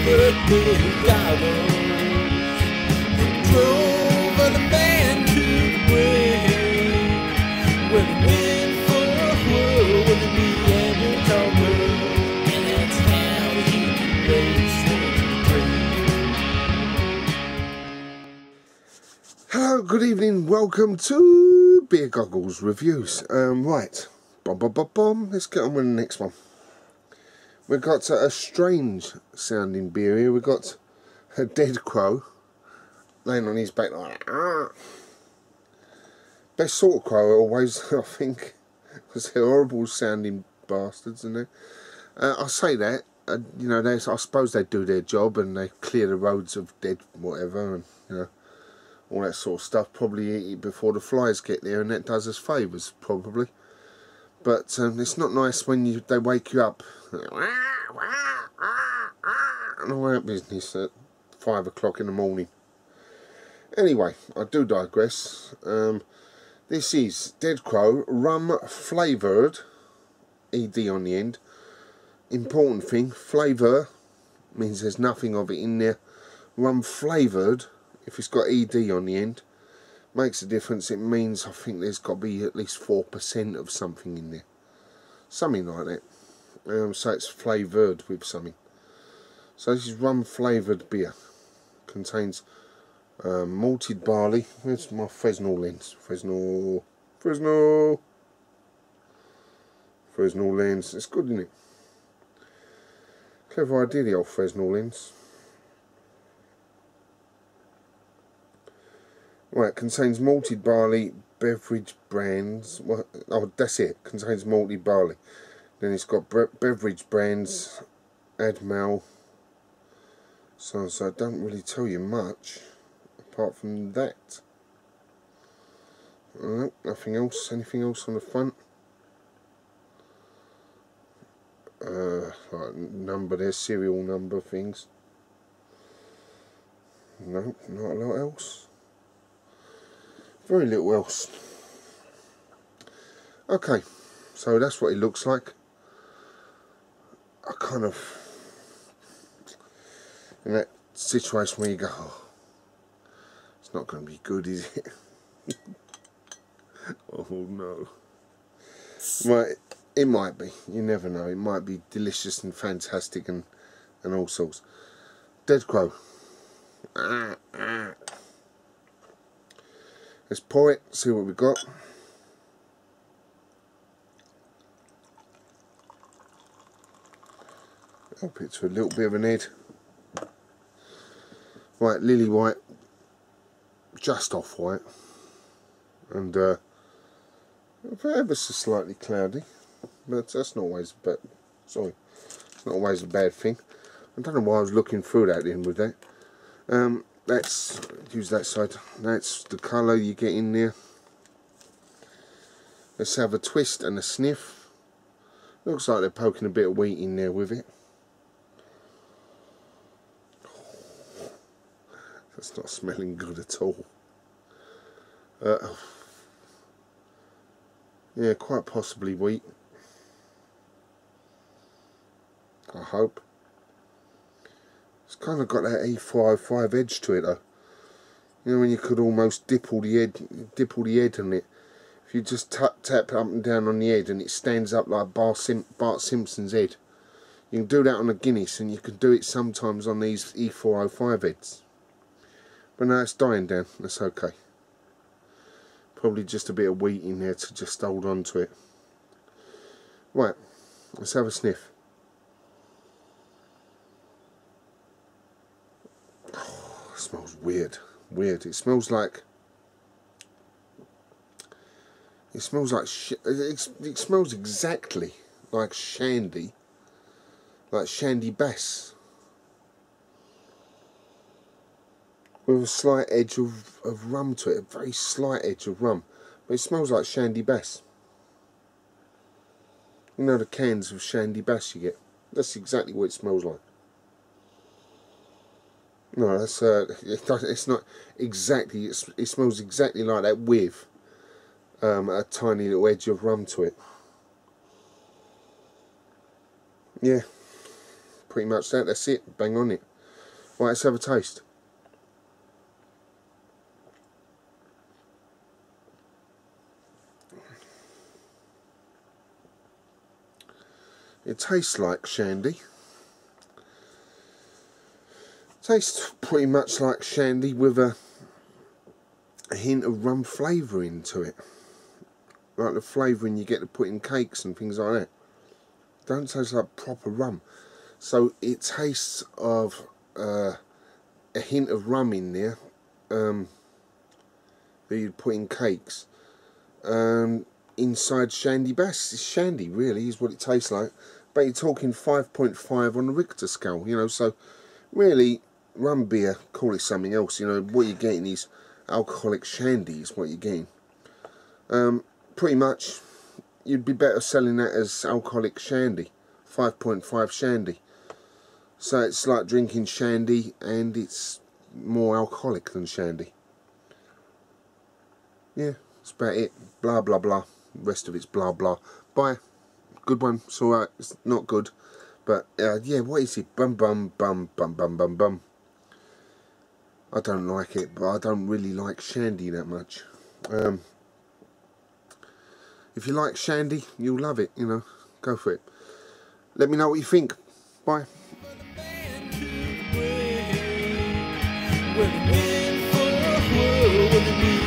$1 goggles. Drove the man to the grave. When he went for a whirl with the Neanderthal, and that's how he raced into the grave. Hello, good evening, welcome to Beer Goggles Reviews. Right, let's get on with the next one. We've got a strange sounding beer here. We've got a dead crow laying on his back like that. Best sort of crow always, I think, because they're horrible sounding bastards, and they. I say that, you know, I suppose they do their job and they clear the roads of dead whatever, and you know, all that sort of stuff. Probably eat it before the flies get there, and that does us favours probably. But it's not nice when they wake you up and all that business at 5 o'clock in the morning. Anyway, I do digress. This is Dead Crow rum flavoured, ED on the end. Important thing, flavour means there's nothing of it in there. Rum flavoured, if it's got ED on the end, makes a difference. It means I think there's got to be at least 4% of something in there, something like that. So it's flavoured with something. So this is rum flavoured beer. Contains malted barley. Where's my Fresnel lens? Fresnel lens. It's good, isn't it? Clever idea, the old Fresnel lens. Right, contains malted barley, beverage brands. Well, oh, that's it. Contains malted barley. Then it's got beverage brands, Admal. So I don't really tell you much apart from that. Nothing else. Anything else on the front? Like number there, serial number things. No, not a lot else. Very little else. Okay, so that's what it looks like. I kind of, in that situation where you go, oh, it's not going to be good, is it? Oh no. Right, it might be. You never know. It might be delicious and fantastic and all sorts. Dead Crow. Let's pour it, see what we've got. Help it to a little bit of an head. Right, lily white, just off white, and ever so slightly cloudy, but that's not always it's not always a bad thing. I don't know why I was looking through that in with that. Let's use that side. That's the colour you get in there. Let's have a twist and a sniff. Looks like they're poking a bit of wheat in there with it. That's not smelling good at all. Yeah, quite possibly wheat. I hope. It's kind of got that E405 edge to it though. You know, when you could almost dip all the head on it. If you just tap up and down on the head and it stands up like Bart Simpson's head. You can do that on a Guinness, and you can do it sometimes on these E405 heads. But now it's dying down, that's okay. Probably just a bit of wheat in there to just hold on to it. Right, let's have a sniff. Oh, it smells weird. It smells like... It smells exactly like shandy. Like Shandy Bass. With a slight edge of rum to it, a very slight edge of rum. But it smells like Shandy Bass. You know the cans of Shandy Bass you get? That's exactly what it smells like. No, that's it's not exactly, it smells exactly like that with a tiny little edge of rum to it. Yeah, pretty much that's it, bang on it. Right, let's have a taste. It tastes like shandy. Tastes pretty much like shandy with a hint of rum flavouring to it. Like the flavouring you get to put in cakes and things like that. Don't taste like proper rum. So it tastes of a hint of rum in there that you'd put in cakes. Inside shandy bass. It's shandy really is what it tastes like. But you're talking 5.5 on the Richter scale, you know, so really rum beer, call it something else, you know, what you're getting is alcoholic shandy is what you're getting. Pretty much you'd be better selling that as alcoholic shandy, 5.5 shandy. So it's like drinking shandy and it's more alcoholic than shandy. Yeah, that's about it. Blah blah blah. The rest of it's blah blah. Bye. Good one. It's alright. It's not good. But yeah, what is it? Bum bum bum bum bum bum bum. I don't like it, but I don't really like shandy that much. If you like shandy, you'll love it, you know. Go for it. Let me know what you think. Bye. We're the men for a whirl,